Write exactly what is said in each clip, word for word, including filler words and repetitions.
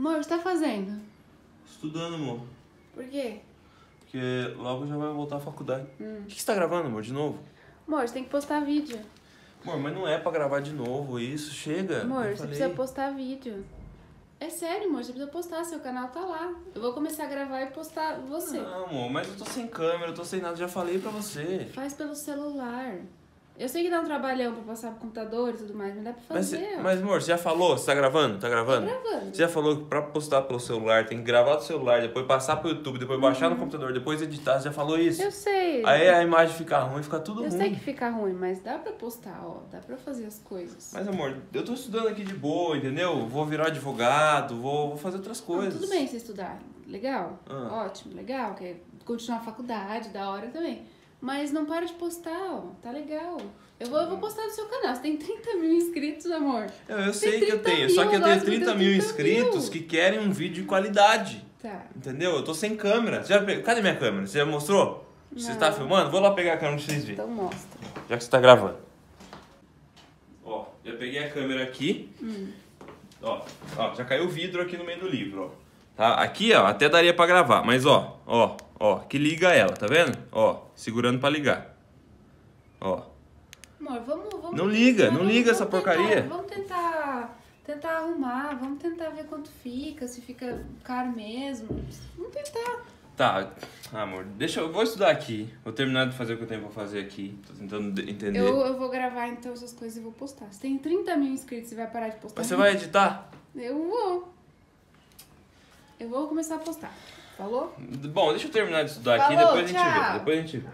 Amor, o que você tá fazendo? Estudando, amor. Por quê? Porque logo já vai voltar à faculdade. Hum. O que você tá gravando, amor, de novo? Amor, você tem que postar vídeo. Amor, mas não é pra gravar de novo isso, chega. Amor, eu você falei. precisa postar vídeo. É sério, amor, você precisa postar, seu canal tá lá. Eu vou começar a gravar e postar você. Não, amor, mas eu tô sem câmera, eu tô sem nada, já falei pra você. Faz pelo celular. Eu sei que dá um trabalhão pra passar pro computador e tudo mais, mas dá pra Mas, fazer, ó. mas, amor, você já falou? Você tá gravando? Tá gravando? Tô gravando. Você já falou que pra postar pelo celular tem que gravar do celular, depois passar pro YouTube, depois Uhum. baixar no computador, depois editar, você já falou isso? Eu sei. Aí a imagem fica ruim, fica tudo Eu ruim. sei que fica ruim, mas dá pra postar, ó. Dá pra fazer as coisas. Mas, amor, eu tô estudando aqui de boa, entendeu? Vou virar advogado, vou, vou fazer outras coisas. Ah, tudo bem você estudar. Legal. Ah. Ótimo, legal. Quer continuar a faculdade, da hora também. Mas não para de postar, ó. Tá legal. Eu vou, eu vou postar no seu canal. Você tem trinta mil inscritos, amor. Eu, eu Tem sei que eu trinta tenho, mil, só que eu agora tenho você trinta tem mil trinta inscritos mil. que querem um vídeo de qualidade. Tá. Entendeu? Eu tô sem câmera. Você já pe... Cadê minha câmera? Você já mostrou? Você Não. tá filmando? Vou lá pegar a câmera pra vocês verem. Então mostra. Já que você tá gravando. Ó, já peguei a câmera aqui. Hum. Ó, ó, já caiu o vidro aqui no meio do livro, ó. Tá? Aqui, ó, até daria pra gravar, mas ó, ó, ó, que liga ela, tá vendo? Ó, segurando pra ligar. Ó. Amor, vamos... vamos Não liga, não vamos- liga vamos essa tentar- porcaria. Vamos tentar... Tentar arrumar. Vamos tentar ver quanto fica. Se fica caro mesmo. Vamos tentar. Tá, amor, deixa eu... eu vou estudar aqui. Vou terminar de fazer o que eu tenho pra fazer aqui. Tô tentando de- entender. Eu, eu vou gravar então essas coisas e vou postar. Você tem trinta mil inscritos, você vai parar de postar? Mas você vai editar? Eu vou. Eu vou começar a postar. Falou? Bom, deixa eu terminar de estudar aqui, Falou, depois a gente tchau. vê. Depois a gente vê.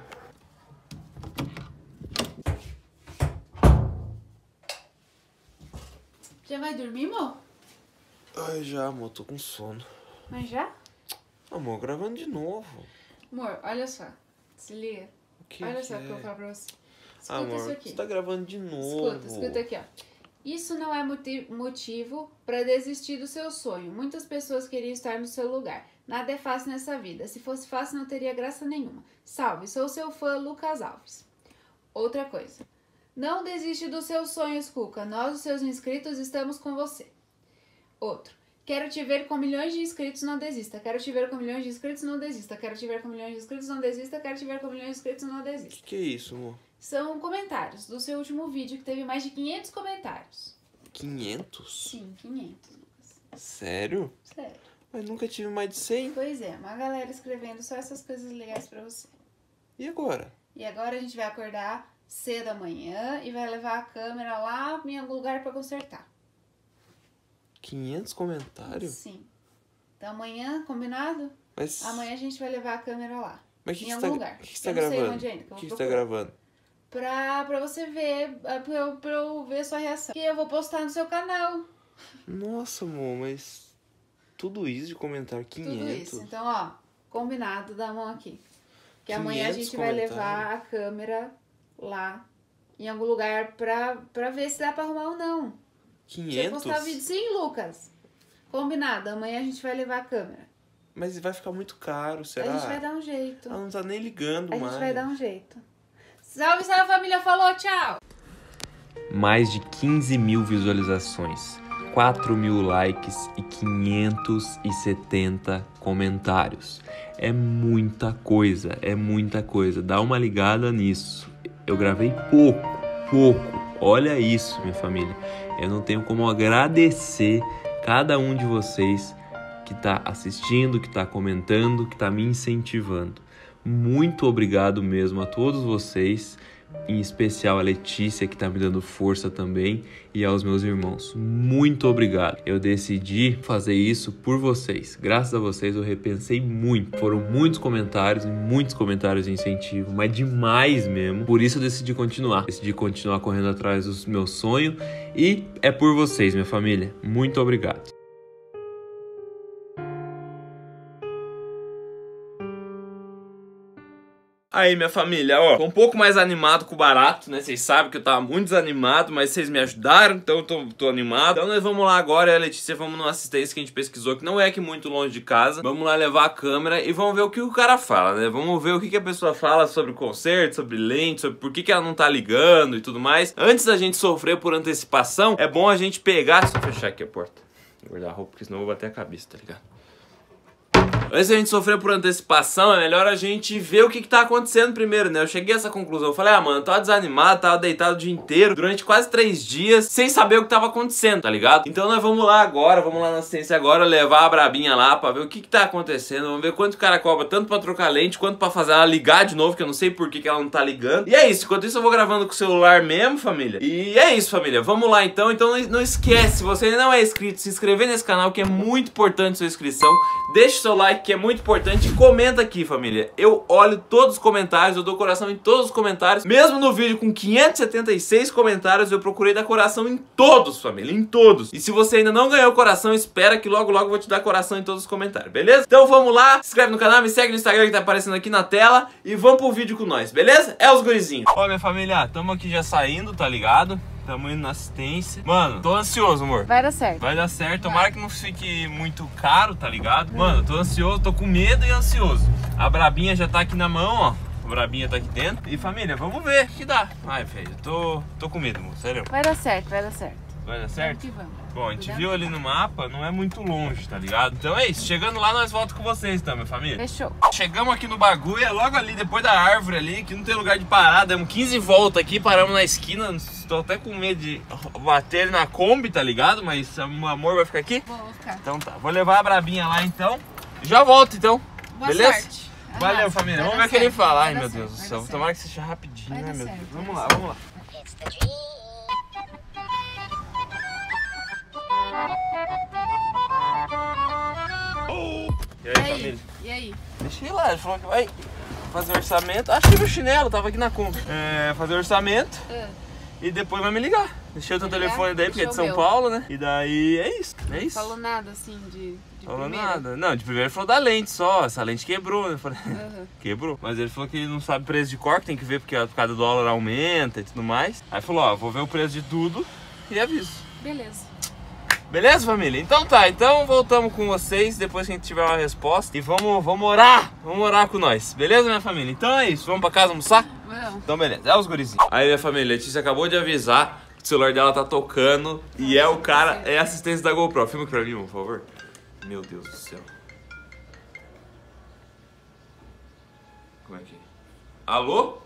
Já vai dormir, amor? Ai, já, amor, tô com sono. Mas já? Amor, gravando de novo. Amor, olha só. Se liga. O que olha que só o que eu é? vou falar pra você. Escuta Amor, isso aqui. você tá gravando de novo. Escuta, escuta aqui, ó. Isso não é moti- motivo pra desistir do seu sonho. Muitas pessoas queriam estar no seu lugar. Nada é fácil nessa vida. Se fosse fácil, não teria graça nenhuma. Salve, sou seu fã, Lucas Alves. Outra coisa. Não desiste dos seus sonhos, Cuca. Nós, os seus inscritos, estamos com você. Outro. Quero te ver com milhões de inscritos, não desista. Quero te ver com milhões de inscritos, não desista. Quero te ver com milhões de inscritos, não desista. Quero te ver com milhões de inscritos, não O desista. que, que é isso, amor? São comentários do seu último vídeo, que teve mais de quinhentos comentários. quinhentos? Sim, quinhentos, Lucas. Sério? Sério. Mas nunca tive mais de cem. Pois é, uma galera escrevendo só essas coisas legais pra você. E agora? E agora a gente vai acordar cedo amanhã e vai levar a câmera lá em algum lugar pra consertar. quinhentos comentários? Sim. Então amanhã, combinado? Mas... Amanhã a gente vai levar a câmera lá. Mas o que, em que, algum você tá... lugar. que, que você Eu tá não sei gravando? onde ainda, que eu O vou que, que você tá procurar. gravando? Pra, pra você ver, pra eu, pra eu ver a sua reação. Que eu vou postar no seu canal. Nossa, amor, mas... Tudo isso de comentário, quinhentos? Tudo isso. Então, ó, combinado, dá a mão aqui. Que amanhã a gente vai comentários. levar a câmera lá em algum lugar pra, pra ver se dá pra arrumar ou não. Você quinhentos? postar vídeo. Sim, Lucas. Combinado, amanhã a gente vai levar a câmera. Mas vai ficar muito caro, será? A gente vai dar um jeito. Ela não tá nem ligando A mais. gente vai dar um jeito. Salve, salve família, falou, tchau! Mais de quinze mil visualizações, quatro mil likes e quinhentos e setenta comentários. É muita coisa, é muita coisa. Dá uma ligada nisso. Eu gravei pouco, pouco. Olha isso, minha família. Eu não tenho como agradecer cada um de vocês que está assistindo, que está comentando, que está me incentivando. Muito obrigado mesmo a todos vocês, em especial a Letícia, que está me dando força também, e aos meus irmãos. Muito obrigado. Eu decidi fazer isso por vocês. Graças a vocês eu repensei muito. Foram muitos comentários, muitos comentários de incentivo, mas demais mesmo. Por isso eu decidi continuar. Decidi continuar correndo atrás do meu sonho, e é por vocês, minha família. Muito obrigado. Aí, minha família, ó, tô um pouco mais animado com o barato, né? Vocês sabem que eu tava muito desanimado, mas vocês me ajudaram, então eu tô, tô animado. Então nós vamos lá agora, eu e a Letícia, vamos numa assistência que a gente pesquisou, que não é aqui muito longe de casa. Vamos lá levar a câmera e vamos ver o que o cara fala, né? Vamos ver o que, que a pessoa fala sobre o conserto, sobre lente, sobre por que, que ela não tá ligando e tudo mais. Antes da gente sofrer por antecipação, é bom a gente pegar... Deixa eu fechar aqui a porta. Vou guardar a roupa, porque senão eu vou bater a cabeça, tá ligado? Antes de a gente sofrer por antecipação, é melhor a gente ver o que que tá acontecendo primeiro, né? Eu cheguei a essa conclusão, eu falei, ah, mano, eu tava desanimado, tava deitado o dia inteiro, durante quase três dias, sem saber o que tava acontecendo, tá ligado? Então nós vamos lá agora, vamos lá na assistência agora, levar a brabinha lá pra ver o que que tá acontecendo, vamos ver quanto o cara cobra, tanto pra trocar lente, quanto pra fazer ela ligar de novo, que eu não sei por que que ela não tá ligando. E é isso, enquanto isso eu vou gravando com o celular mesmo, família. E é isso, família, vamos lá então, então não esquece, se você ainda não é inscrito, se inscrever nesse canal, que é muito importante sua inscrição, deixa o seu like, que é muito importante, e comenta aqui, família. Eu olho todos os comentários, eu dou coração em todos os comentários. Mesmo no vídeo com quinhentos e setenta e seis comentários, eu procurei dar coração em todos, família, em todos. E se você ainda não ganhou coração, espera que logo logo eu vou te dar coração em todos os comentários, beleza? Então vamos lá, se inscreve no canal, me segue no Instagram que tá aparecendo aqui na tela e vamos pro vídeo com nós, beleza? É os gurizinhos. Ó, minha família, tamo aqui já saindo, tá ligado? Tamo indo na assistência. Mano, tô ansioso, amor. Vai dar certo. Vai dar certo. Tomara que não fique muito caro, tá ligado? Mano, tô ansioso, tô com medo e ansioso. A brabinha já tá aqui na mão, ó. A brabinha tá aqui dentro. E família, vamos ver o que dá. Ai, velho, tô, tô com medo, amor. Sério. Vai dar certo, vai dar certo. Vai dar certo? Vamos que vamos. Bom, a gente viu ali no mapa, não é muito longe, tá ligado? Então é isso, chegando lá nós voltamos com vocês, então, minha família. Fechou. Chegamos aqui no bagulho, é logo ali, depois da árvore ali, que não tem lugar de parar. Demos quinze voltas aqui, paramos na esquina. Tô até com medo de bater ele na Kombi, tá ligado? Mas o amor vai ficar aqui? Vou ficar. Então tá, vou levar a brabinha lá então. Já volto então, Boa beleza? Sorte. Valeu, Arrasa. família. Vai Vamos ver o dar que ele certo, fala. vai Ai, dar meu certo, Deus do vai céu. dar Tomara que seja rapidinho, Vai né, dar meu certo, Deus? vai Vamos dar lá, certo. vamos lá. E aí, E aí? família? E aí? Deixei lá, ele falou que vai fazer orçamento. Achei meu chinelo, tava aqui na compra. É, fazer orçamento Ah, e depois vai me ligar. Deixei o teu Vai ligar? telefone daí, porque é de Deixa São o meu. Paulo, né? E daí é isso, é isso. falou nada assim de, de Falou primeira? nada. Não, de primeiro ele falou da lente só. Essa lente quebrou, né? Eu falei, Aham. quebrou. Mas ele falou que ele não sabe preço de cor, que tem que ver porque por causa do dólar aumenta e tudo mais. Aí falou, ó, vou ver o preço de tudo e aviso. Beleza. Beleza, família? Então tá, então voltamos com vocês depois que a gente tiver uma resposta. E vamos, vamos orar, vamos orar com nós. Beleza, minha família? Então é isso, vamos pra casa almoçar? Vamos. Então beleza, é os gurizinhos. Aí, minha família, a Letícia acabou de avisar que o celular dela tá tocando e é o cara, é a assistência da GoPro. Filma aqui pra mim, por favor. Meu Deus do céu. Como é que é? Alô?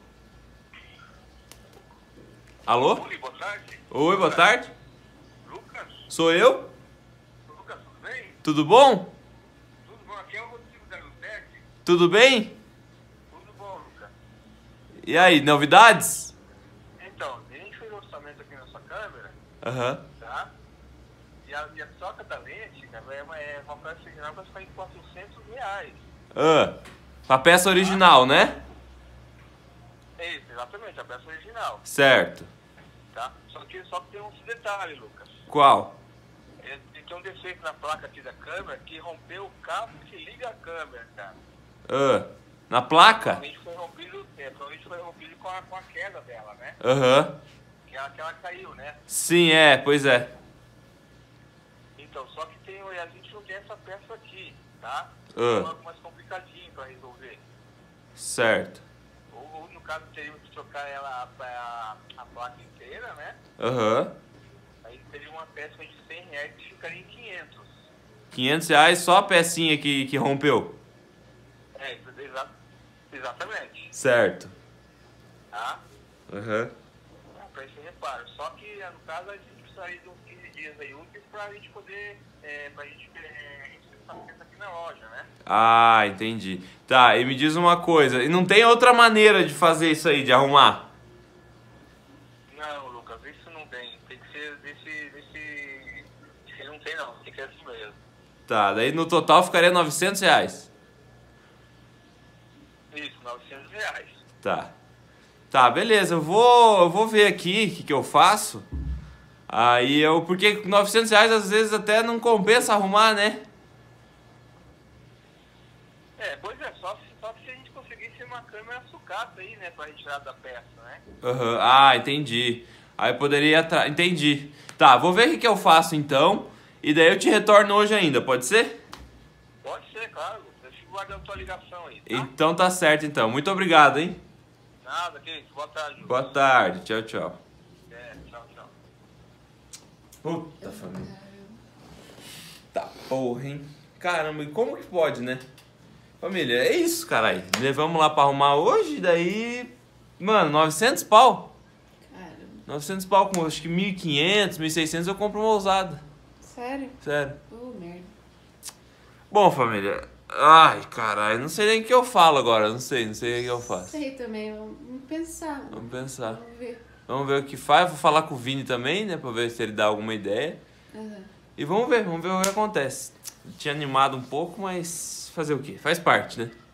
Alô? Oi, boa tarde. Oi, boa tarde. Lucas? Sou eu? Lucas, tudo bem? Tudo bom? Tudo bom? Aqui é o Rodrigo da Lutec. Tudo bem? Tudo bom, Lucas? E aí, novidades? Então, a gente fez um orçamento aqui na sua câmera, Aham. tá? E a, e a troca da lente, cara, é uma, é uma peça original vai ficar em quatrocentos reais. Ah, a peça original, né? É isso, exatamente, a peça original, Certo. tá? Só que, só que tem um detalhe, Lucas. Qual? É, tem um defeito na placa aqui da câmera que rompeu o cabo que liga a câmera, cara. Ah, na placa? Provavelmente foi rompido, é, provavelmente foi rompido com a, com a queda dela, né? Aham. Que ela, que ela caiu, né? Sim, é, pois é. Então, só que tem, a gente não tem essa peça aqui, tá? Ah. É algo mais complicadinho pra resolver. Certo. Ou, ou no caso, teríamos que trocar ela a, a, a placa inteira, né? Aham. Aí teria uma peça de cem reais que ficaria em quinhentos. quinhentos reais só a pecinha que, que rompeu. É, exa exatamente. Certo. Tá? Aham. É, pra esse reparo. Só que, no caso, a gente precisaria de uns quinze dias aí úteis pra gente poder, é, pra gente é, essa peça aqui na loja, né? Ah, entendi. Tá, e me diz uma coisa, e não tem outra maneira de fazer isso aí, de arrumar? Não, Lucas, isso não tem. Tem que ser desse, desse... Esse não tem não, tem que ser assim mesmo. Tá, daí no total ficaria novecentos reais. Isso, novecentos reais. Tá. Tá, beleza, eu vou, eu vou ver aqui o que, que eu faço. Aí eu, porque novecentos reais às vezes até não compensa arrumar, né? É, pois é, só, só se a gente conseguisse uma câmera sucata aí, né, pra retirar da peça, né? Uhum. Ah, entendi. Aí eu poderia atrás. Entendi. Tá, vou ver o que, que eu faço então. E daí eu te retorno hoje ainda, pode ser? Pode ser, claro. Eu fico guardando a tua ligação aí, tá? Então tá certo então. Muito obrigado, hein? Nada, querido. Boa tarde. Lucas. Boa tarde. Tchau, tchau. É, tchau, tchau. Puta família. Tá porra, hein? Caramba, e como que pode, né? Família, é isso, caralho. Levamos lá pra arrumar hoje, daí... Mano, novecentos pau. Caramba. novecentos pau com acho que mil e quinhentos, mil e seiscentos eu compro uma ousada. Sério? Sério. Oh, merda. Bom, família... Ai, caralho, não sei nem o que eu falo agora. Não sei, não sei o que eu faço. Sei também, vamos pensar. Vamos pensar. Vamos ver. Vamos ver o que faz. Vou falar com o Vini também, né? Pra ver se ele dá alguma ideia. Uhum. E vamos ver, vamos ver o que acontece. Tinha animado um pouco, mas fazer o quê? Faz parte, né?